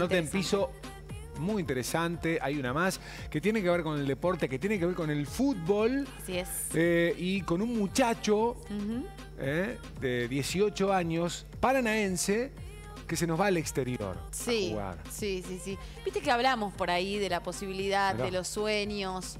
nota en piso muy interesante. Hay una más que tiene que ver con el deporte, que tiene que ver con el fútbol. Así es. Y con un muchacho de 18 años, paranaense, que se nos va al exterior a jugar. Sí. Viste que hablamos por ahí de la posibilidad, de los sueños,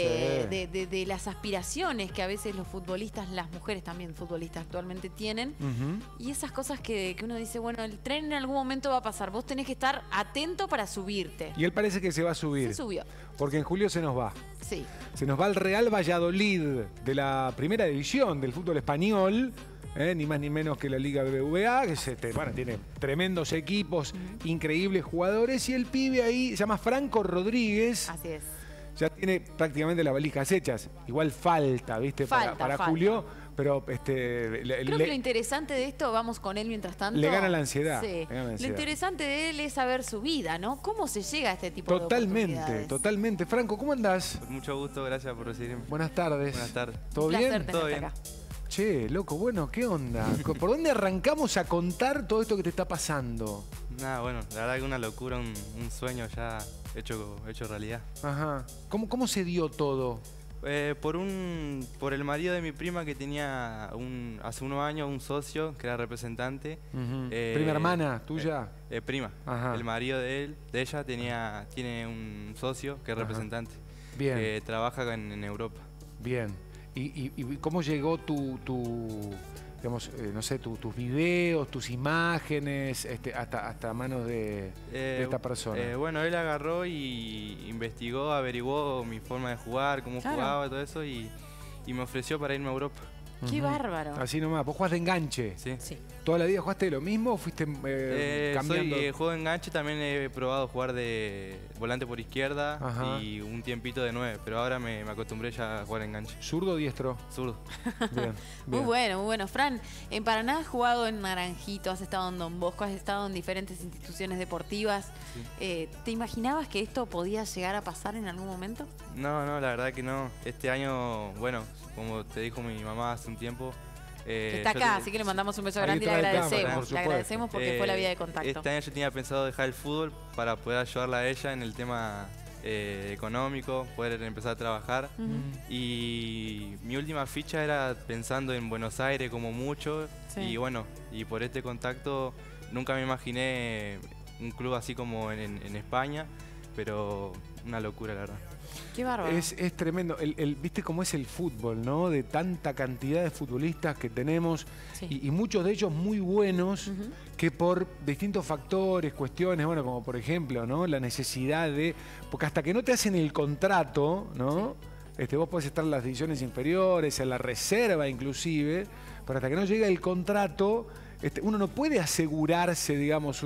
de las aspiraciones que a veces los futbolistas, las mujeres también futbolistas actualmente tienen. Y esas cosas que uno dice, bueno, el tren en algún momento va a pasar. Vos tenés que estar atento para subirte. Y él parece que se va a subir. Se subió. Porque en julio se nos va. Sí. Se nos va al Real Valladolid de la primera división del fútbol español. Ni más ni menos que la Liga BBVA, que bueno, tiene tremendos equipos, increíbles jugadores, y el pibe ahí se llama Franco Rodríguez. Así es. Ya tiene prácticamente las valijas hechas. Igual falta, ¿viste? Para Julio, pero creo que lo interesante de esto, vamos con él mientras tanto. Le gana la ansiedad. Sí. Le gana la ansiedad. Lo interesante de él es saber su vida, ¿no? ¿Cómo se llega a este tipo de oportunidades? Totalmente. Franco, ¿cómo andás? Con mucho gusto, gracias por recibirme. Buenas tardes. Buenas tardes. ¿Todo bien? Todo bien. Acá. Che, loco, bueno, ¿qué onda? ¿Por dónde arrancamos a contar todo esto que te está pasando? Nada, bueno, la verdad que una locura, un sueño ya hecho realidad. Ajá. ¿Cómo se dio todo? Por el marido de mi prima que tenía hace unos años un socio que era representante. ¿Prima hermana tuya? Prima. Ajá. El marido de ella tiene un socio que es representante. Bien. Que trabaja en Europa. Bien. ¿Y cómo llegó digamos, no sé, tus videos, tus imágenes, hasta manos de esta persona? Bueno, él agarró y investigó, averiguó mi forma de jugar, cómo jugaba y todo eso, y me ofreció para irme a Europa. ¡Qué bárbaro! Así nomás. ¿Vos jugás de enganche? Sí. ¿Toda la vida jugaste de lo mismo o fuiste cambiando? Juego de enganche, también he probado jugar de volante por izquierda. Ajá. Y un tiempito de 9, pero ahora me acostumbré ya a jugar de enganche. ¿Zurdo o diestro? Zurdo. Bien. Muy bueno. Fran, en Paraná has jugado en Naranjito, has estado en Don Bosco, has estado en diferentes instituciones deportivas. Sí. ¿Te imaginabas que esto podía llegar a pasar en algún momento? No, la verdad que no. Este año, bueno, como te dijo mi mamá hace un tiempo... está acá, así que le mandamos un beso grande y le agradecemos. Le agradecemos porque fue la vía de contacto. Este año yo tenía pensado dejar el fútbol para poder ayudarla a ella en el tema económico, poder empezar a trabajar. Y mi última ficha era pensando en Buenos Aires como mucho. Sí. Y bueno, y por este contacto nunca me imaginé un club así como en España, pero una locura la verdad. Qué bárbaro. Es tremendo. Viste cómo es el fútbol, ¿no? De tanta cantidad de futbolistas que tenemos y muchos de ellos muy buenos que por distintos factores, cuestiones, bueno, como por ejemplo, ¿no? La necesidad de... Porque hasta que no te hacen el contrato, ¿no? Vos podés estar en las divisiones inferiores, en la reserva inclusive, pero hasta que no llega el contrato, uno no puede asegurarse, digamos,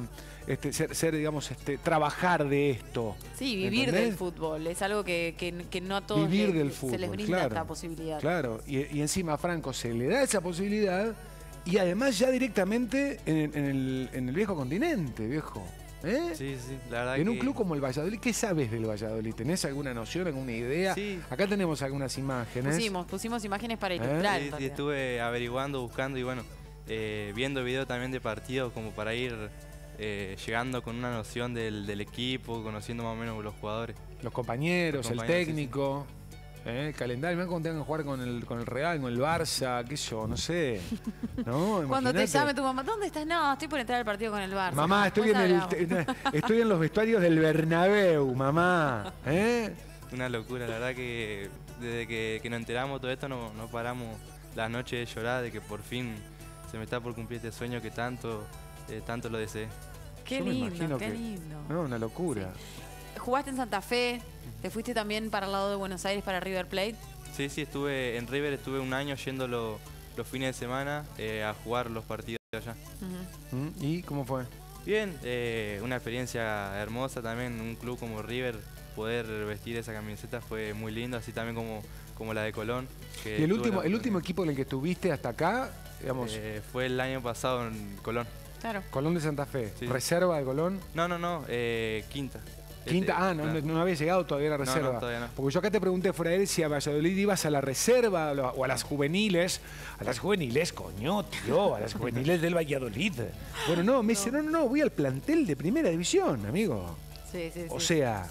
trabajar de esto. Sí, vivir del fútbol. Es algo que no a todos se les brinda esta posibilidad. Claro, y encima a Franco se le da esa posibilidad y además ya directamente en el viejo continente, viejo. Sí, la verdad en un club como el Valladolid, ¿qué sabes del Valladolid? ¿Tenés alguna noción, alguna idea? Sí. Acá tenemos algunas imágenes. Pusimos imágenes para ilustrar. Sí, estuve averiguando, buscando y bueno, viendo videos también de partidos como para ir llegando con una noción del equipo, conociendo más o menos los jugadores. Los compañeros, el técnico. Sí. El calendario, mirá cuando tengan que jugar con el Real, con el Barça, qué sé yo, no sé. ¿No? Cuando te llame tu mamá, ¿dónde estás? No, estoy por entrar al partido con el Barça. Mamá, estoy en los vestuarios del Bernabéu, mamá. Una locura, la verdad que desde que nos enteramos de todo esto no paramos las noches de llorar de que por fin se me está por cumplir este sueño que tanto lo deseé. Qué lindo, qué lindo. No, una locura. Sí. ¿Jugaste en Santa Fe? ¿Te fuiste también para el lado de Buenos Aires, para River Plate? Sí, estuve en River, estuve un año yendo los fines de semana a jugar los partidos allá. ¿Y cómo fue? Bien, una experiencia hermosa también, un club como River, poder vestir esa camiseta fue muy lindo, así también como la de Colón. ¿Y el último equipo en el que estuviste hasta acá, digamos? Fue el año pasado en Colón. Claro. Colón de Santa Fe. Sí. ¿Reserva de Colón? No, quinta. Quinta, no había llegado todavía a la reserva. No, todavía no. Porque yo acá te pregunté fuera de él si a Valladolid ibas a la reserva o a las juveniles. A las juveniles, coño, tío, a las juveniles del Valladolid. Bueno, no, me dice, no, voy al plantel de primera división, amigo. Sí. O sea,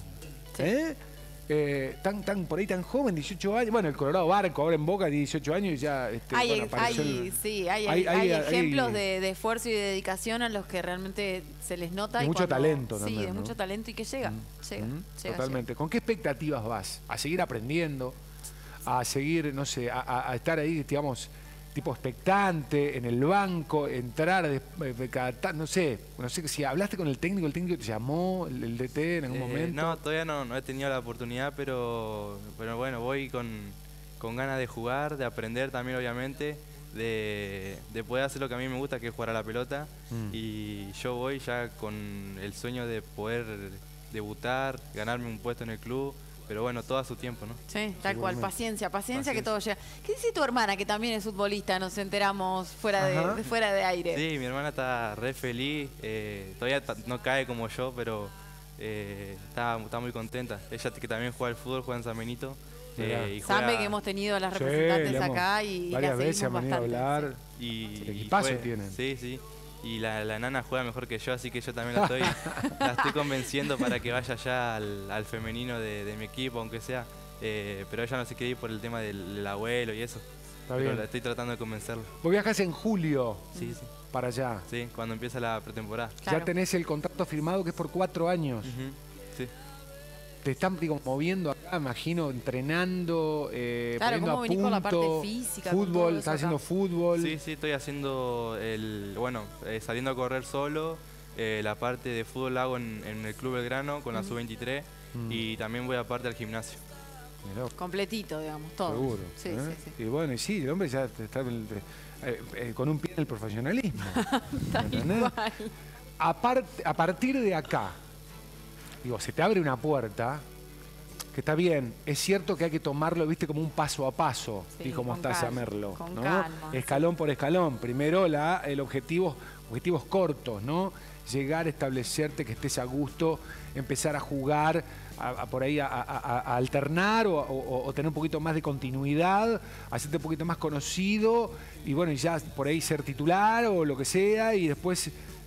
por ahí tan joven, 18 años. Bueno, el Colorado Barco, ahora en Boca, 18 años y ya... Hay ejemplos de esfuerzo y de dedicación a los que realmente se les nota. De mucho talento también. Sí, de mucho talento y que llega. Totalmente. ¿Con qué expectativas vas? ¿A seguir aprendiendo? ¿A seguir, no sé, a estar ahí, digamos, tipo expectante, en el banco, entrar, no sé, si hablaste con el técnico te llamó, el DT en algún momento? No, todavía no he tenido la oportunidad, pero bueno, voy con ganas de jugar, de aprender también obviamente, de poder hacer lo que a mí me gusta, que es jugar a la pelota, y yo voy ya con el sueño de poder debutar, ganarme un puesto en el club. Pero bueno, todo a su tiempo, ¿no? Sí, tal cual. Paciencia, que todo llega. ¿Qué dice tu hermana, que también es futbolista? Nos enteramos fuera de aire. Sí, mi hermana está re feliz. Todavía no cae como yo, pero está muy contenta. Ella que también juega al fútbol, juega en San Benito. Sabe que hemos tenido a las representantes acá y varias veces han venido a hablar. Y el equipazo tienen. Sí. Y la nana juega mejor que yo, así que yo también la estoy convenciendo para que vaya ya al femenino de mi equipo, aunque sea. Pero ella no se quiere ir por el tema del abuelo y eso. Está bien. La estoy tratando de convencerla. Vos viajás en julio. Sí. Para allá. Sí, cuando empieza la pretemporada. Claro. Ya tenés el contrato firmado que es por 4 años. Sí. Te están moviendo acá, imagino, entrenando, poniendo a punto, con la parte física, fútbol, estás haciendo fútbol. Sí, estoy haciendo saliendo a correr solo, la parte de fútbol la hago en el Club Belgrano con la Sub-23 y también voy aparte al gimnasio. Mirá. Completito, digamos, todo. Seguro. Sí. Y bueno, el hombre ya está con un pie en el profesionalismo. A partir de acá, digo, se te abre una puerta que está bien. Es cierto que hay que tomarlo, viste, como un paso a paso, y como está Merlo, ¿no? Calma, escalón por escalón. Primero objetivos cortos, ¿no? Llegar, establecerte, que estés a gusto, empezar a jugar, por ahí a alternar o tener un poquito más de continuidad, hacerte un poquito más conocido y bueno, y ya por ahí ser titular o lo que sea, y después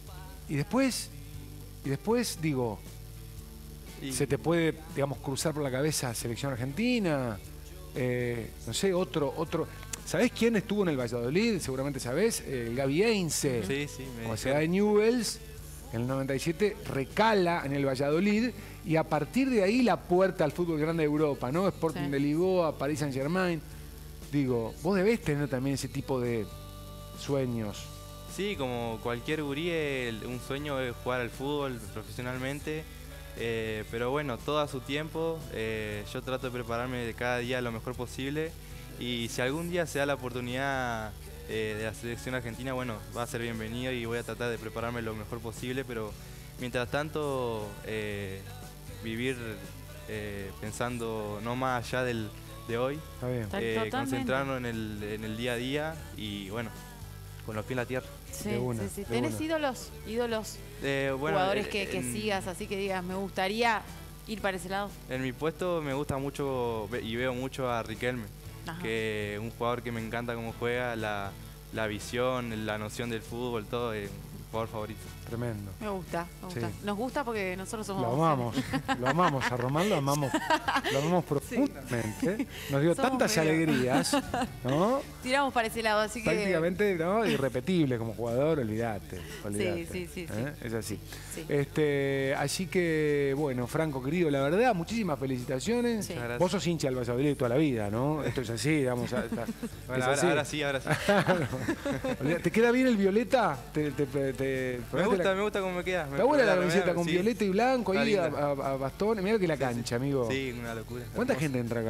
digo... ¿Se te puede, digamos, cruzar por la cabeza selección argentina? No sé, otro. ¿Sabés quién estuvo en el Valladolid? Seguramente sabés. El Gaby Heinze. Sí. O sea, de Newell's, en el 97, recala en el Valladolid y a partir de ahí la puerta al fútbol grande de Europa, ¿no? Sporting de Lisboa, Paris Saint-Germain. Digo, vos debés tener también ese tipo de sueños. Sí, como cualquier gurí, un sueño es jugar al fútbol profesionalmente. Pero bueno, todo a su tiempo. Yo trato de prepararme de cada día lo mejor posible y si algún día se da la oportunidad de la selección argentina, bueno, va a ser bienvenido y voy a tratar de prepararme lo mejor posible, pero mientras tanto vivir pensando no más allá de hoy, concentrarnos en el día a día y bueno, con los pies en la tierra. Sí. ¿Tenés ídolos? Jugadores que sigas, así que digas, me gustaría ir para ese lado. En mi puesto me gusta mucho y veo mucho a Riquelme, que es un jugador que me encanta cómo juega, la visión, la noción del fútbol, todo, es mi jugador favorito. Tremendo. Me gusta. Sí. Nos gusta porque nosotros somos... Lo amamos, a Román lo amamos profundamente. Nos dio tantas alegrías, ¿no? Tiramos para ese lado, así que... Prácticamente, ¿no? Irrepetible como jugador, olvídate. Sí. Es así. Sí. Así que, bueno, Franco, querido, la verdad, muchísimas felicitaciones. Sí. Vos sos hincha del Valladolid toda la vida, ¿no? Esto es así, digamos. Bueno, ahora sí. ¿Te queda bien el violeta? Me gusta cómo me queda. Está buena la camiseta con violeta y blanco ahí a bastones. Mirá que la cancha, amigo. Sí, una locura. ¿Cuánta gente entra acá?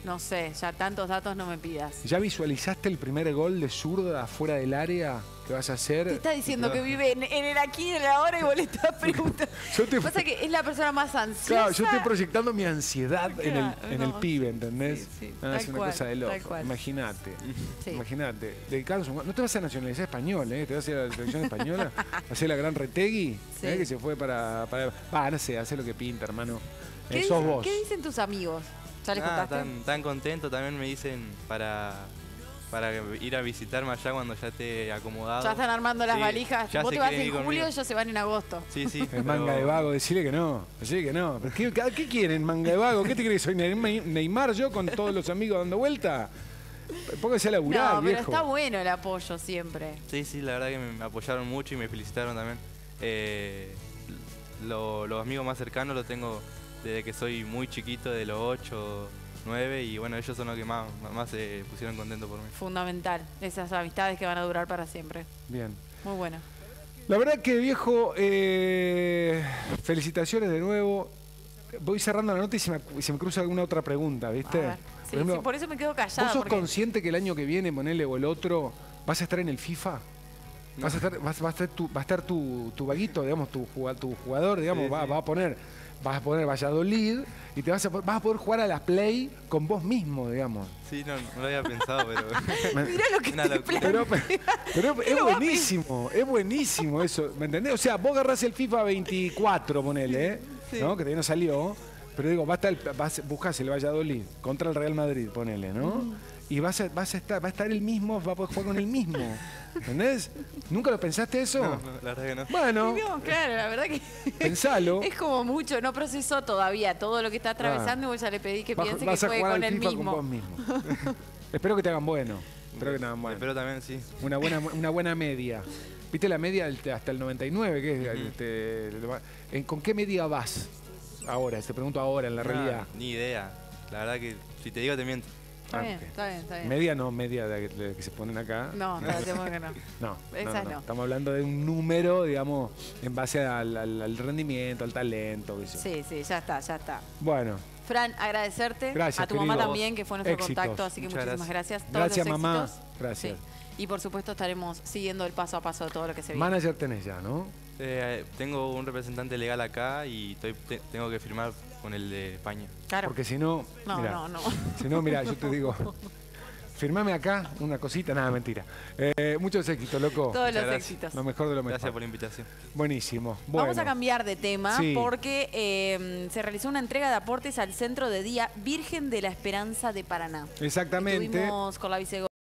No sé, ya tantos datos no me pidas. ¿Ya visualizaste el primer gol de zurda afuera del área que vas a hacer? Te está diciendo que vive en el aquí y en el ahora y vos le estás preguntando. Pasa que es la persona más ansiosa. Claro, yo estoy proyectando mi ansiedad en el no, pibe, ¿entendés? Sí, Es una cosa de loco. Imagínate. Sí. Imagínate. No te vas a nacionalizar español, ¿eh? Te vas a ir a la selección española. Va a ser la gran Retegui, Sí. que se fue para... no sé, hace lo que pinta, hermano. ¿Qué Vos. ¿Qué dicen tus amigos? ¿Ya les contaste? Tan contento, también me dicen para ir a visitarme allá cuando ya esté acomodado. Ya están armando las Sí, valijas. ya Vos se te vas quieren en ir julio, conmigo. ellos se van en agosto. Sí, sí. El manga de vago, decirle que no. Decirle que no. ¿Pero qué quieren, manga de vago? ¿Qué te crees? ¿Soy Neymar yo con todos los amigos dando vuelta? Póngase a laburar, No, pero viejo. está bueno el apoyo siempre. Sí, la verdad que me apoyaron mucho y me felicitaron también. Los amigos más cercanos los tengo desde que soy muy chiquito, de los 8, 9, y bueno, ellos son los que más se pusieron contentos por mí. Fundamental. Esas amistades que van a durar para siempre. Bien. Muy bueno. La verdad que, viejo, felicitaciones de nuevo. Voy cerrando la nota y se me cruza alguna otra pregunta, ¿viste? A ver. Sí, Por ejemplo, por eso me quedo callada. ¿vos sos porque... consciente que el año que viene, ponele, o el otro, vas a estar en el FIFA? No. Va a estar tu vaguito, digamos, tu jugador, digamos, Sí, va sí. a poner Valladolid y vas a poder jugar a la Play con vos mismo, digamos. Sí, no lo había pensado, pero... Mirá lo que Una te locura. plantea. Pero es buenísimo eso, ¿me entendés? O sea, vos agarrás el FIFA 24, ponele, Sí. ¿no? Que todavía no salió, pero digo, buscás el Valladolid contra el Real Madrid, ponele, ¿no? Y va a estar el mismo, va a poder jugar con el mismo, ¿entendés? ¿Nunca lo pensaste eso? No, la verdad que no. Bueno, No, claro, la verdad que pensalo. es como mucho, no procesó todavía todo lo que está atravesando y vos ya le pedí que piense que Vas a juegue jugar con al el FIFA con vos mismo. mismo. Espero que te hagan bueno. Espero que te hagan bueno. Espero también, sí. Una buena media. ¿Viste la media hasta el 99? ¿Con qué media vas ahora? Te pregunto ahora, en la realidad. Ni idea. La verdad que si te digo te miento. Está bien, ok. está bien. Media no, media de que se ponen acá. No, tratemos que no. No, Esas no. Estamos hablando de un número, digamos, en base al rendimiento, al talento. ¿Qué sé yo. Sí, ya está. Bueno, Fran, agradecerte. Gracias, a tu mamá querido. también, que fue nuestro Éxitos. contacto, así que Muchas muchísimas gracias. Todos Gracias, los mamá. éxitos. Gracias. Sí. Y por supuesto estaremos siguiendo el paso a paso de todo lo que se viene. manager tenés ya, ¿no? Tengo un representante legal acá y tengo que firmar con el de España. Claro. Porque si no, No, mirá, no. Si no, mira, yo te digo, firmame acá una cosita, nada, mentira. Muchos éxitos, loco. Todos los gracias. éxitos. Lo mejor de lo mejor. Gracias por la invitación. Buenísimo. Bueno, Vamos a cambiar de tema Sí. porque se realizó una entrega de aportes al Centro de Día Virgen de la Esperanza de Paraná. Exactamente. Estuvimos con la vicegobernadora